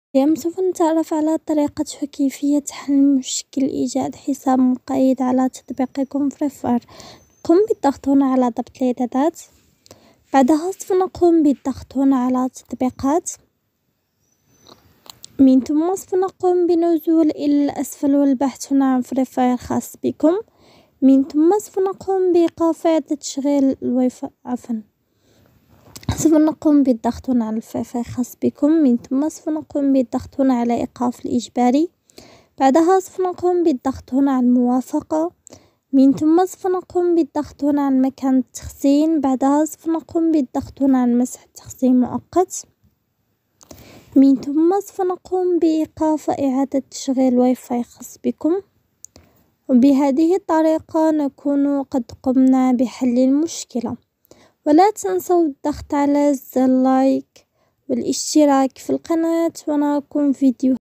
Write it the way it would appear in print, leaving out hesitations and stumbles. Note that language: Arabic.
سوف نتعرف على طريقة وكيفية حل مشكل إيجاد حساب مقيد على تطبيقكم فري فاير. قم بالضغط هنا على ضبط الإعدادات، بعدها سوف نقوم بالضغط هنا على تطبيقات، من ثم سوف نقوم بنزول إلى الأسفل والبحث هنا عن فري فاير خاص بكم، من ثم سوف نقوم بإيقاف إعادة تشغيل الوايفاي سوف نقوم بالضغط هنا على الفري فاير خاص بكم، من ثم سوف نقوم بالضغط هنا على إيقاف الإجباري، بعدها سوف نقوم بالضغط هنا على الموافقة، من ثم سوف نقوم بالضغط هنا على مكان التخزين، بعدها سوف نقوم بالضغط هنا على مسح التخزين مؤقت، من ثم سوف نقوم بإيقاف إعادة تشغيل الواي فاي خاص بكم. وبهذه الطريقة نكون قد قمنا بحل المشكلة. ولا تنسوا الضغط على زر لايك والاشتراك في القناة، ونراكم فيديو